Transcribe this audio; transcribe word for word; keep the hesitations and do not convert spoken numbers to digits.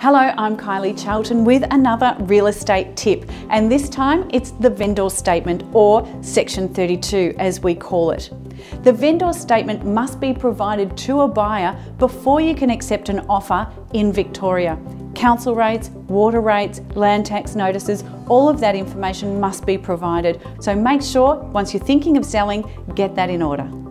Hello, I'm Kylie Charlton with another real estate tip, and this time it's the vendor statement, or Section thirty-two as we call it. The vendor statement must be provided to a buyer before you can accept an offer in Victoria. Council rates, water rates, land tax notices, all of that information must be provided. So make sure once you're thinking of selling, get that in order.